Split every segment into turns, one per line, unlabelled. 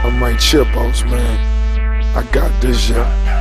I'm Mike Chipos, man. I got this, yeah.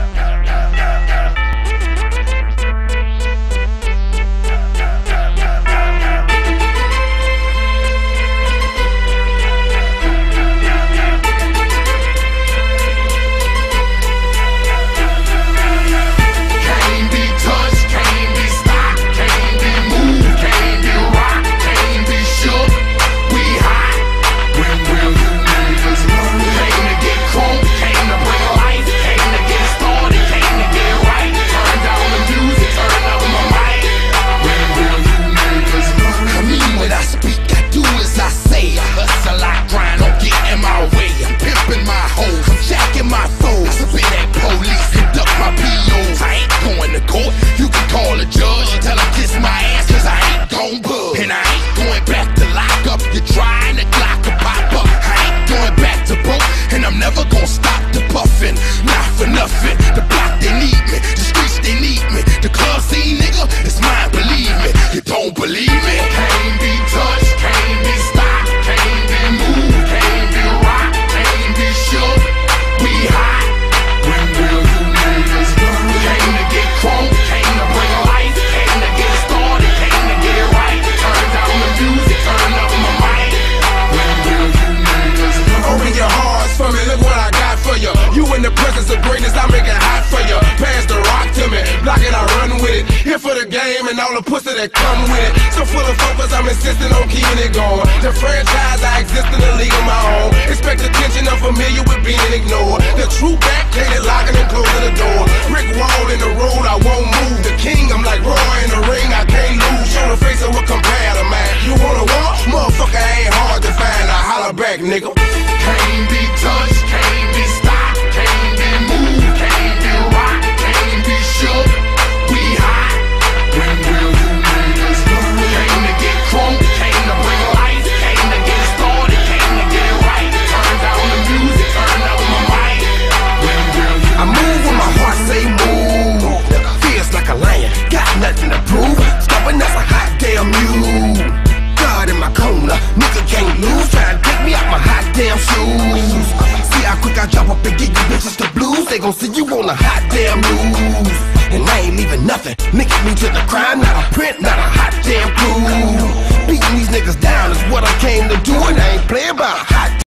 For the game and all the pussy that come with it. So full of focus, I'm insisting on keeping it going. The franchise, I exist in a league of my own. Expect attention, I'm familiar with being ignored. The true back, can't locking and closing the door. Brick wall in the road, I won't move. The king, I'm like Roy in the ring, I can't lose. Show the face of what compare to man. You wanna war? Motherfucker ain't hard to find. I holler back, nigga.
Can't be touched, can't be stopped, can't be moved, can't be rocked, can't be shook. We hot. When will you niggas learn? Came to get crunk, came to bring life, came to get started, came to get it right. Turn down the music, turn up my mic. When will you
I move when my heart say move. Feels like a lion, got nothing to prove. Stubborn as a hot damn mule. God in my corner, nigga can't lose. Try to take me out my hot damn shoes. See how quick I drop up and get you bitches the blues. They gon' see you on the hot damn news. And I ain't leaving nothing. Niggas me to the crime, not a print, not a hot damn clue. Beating these niggas down is what I came to do, and I ain't playing by a hot